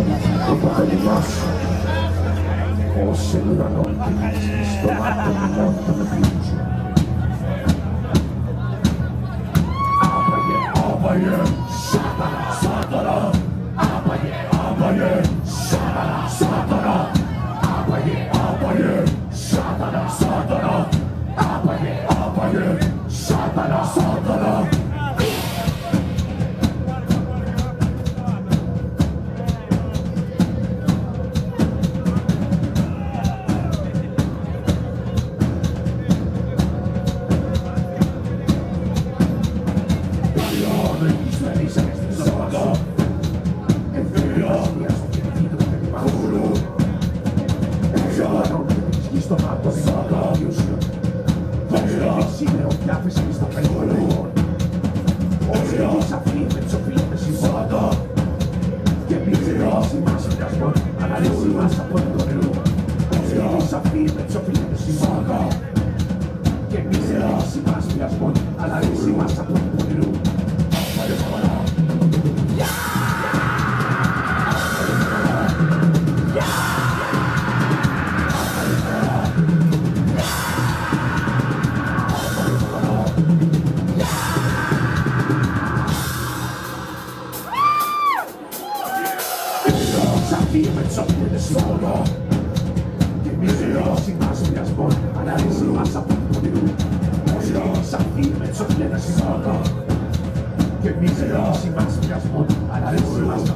το θέλημά σου. Όσοι ουρανών πηγείς, στο άτομο μόνο τον εμπλούζουν. Άπαγε, άπαγε, σάτανα, σάτανα. Άπαγε, άπαγε, σάτανα, σάτανα. Άπαγε, άπαγε, σάτανα, σάτανα. Άπαγε, άπαγε, σάτανα, σάτανα. Στο μάτο σαγάδιος είναι ο διάθεση στα περιβολών. Όσοι αφήνει με τις οφείλωτες συμβάντα και μη ξεχάσει μας βιασμόν, αναλύσει μας από το νερό. Όσοι αφήνει με τις οφείλωτες συμβάντα και μη ξεχάσει μας βιασμόν, αναλύσει μας από το νερό. Με τις οφείλωτες συμβάντα και μη ξεχάσει μας βιασμόν, αναλύσει μας από το νερό. Όσοι αφήνει με τις οφείλωτες συμβάντα και μη ξεχάσει μας βιασμόν, αναλύσει μας